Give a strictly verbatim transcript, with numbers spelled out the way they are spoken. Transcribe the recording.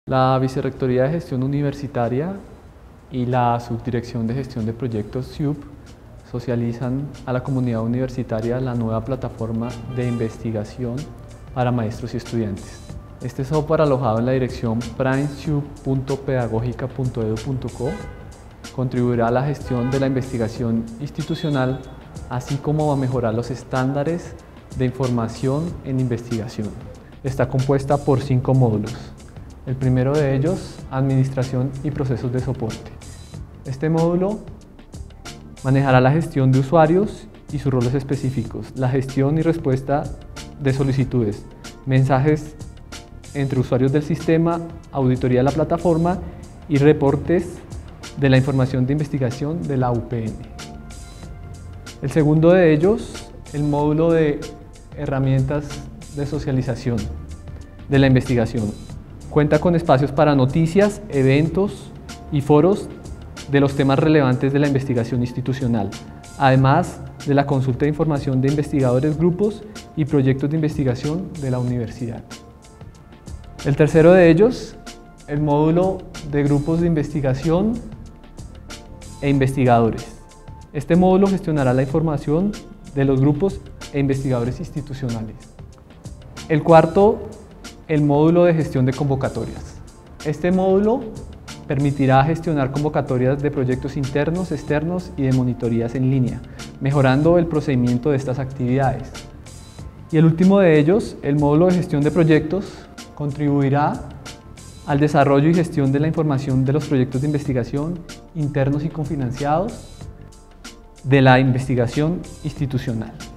La Vicerrectoría de Gestión Universitaria y la Subdirección de Gestión de Proyectos S I U P socializan a la comunidad universitaria la nueva plataforma de investigación para maestros y estudiantes. Este software, alojado en la dirección prime s i u p punto pedagogica punto edu punto co, contribuirá a la gestión de la investigación institucional, así como a mejorar los estándares de información en investigación. Está compuesta por cinco módulos. El primero de ellos, Administración y Procesos de Soporte. Este módulo manejará la gestión de usuarios y sus roles específicos, la gestión y respuesta de solicitudes, mensajes entre usuarios del sistema, auditoría de la plataforma y reportes de la información de investigación de la U P N. El segundo de ellos, el módulo de herramientas de socialización de la investigación. Cuenta con espacios para noticias, eventos y foros de los temas relevantes de la investigación institucional, además de la consulta de información de investigadores, grupos y proyectos de investigación de la universidad. El tercero de ellos, el módulo de grupos de investigación e investigadores. Este módulo gestionará la información de los grupos e investigadores institucionales. El cuarto, el módulo de gestión de convocatorias. Este módulo permitirá gestionar convocatorias de proyectos internos, externos y de monitorías en línea, mejorando el procedimiento de estas actividades. Y el último de ellos, el módulo de gestión de proyectos, contribuirá al desarrollo y gestión de la información de los proyectos de investigación internos y cofinanciados de la investigación institucional.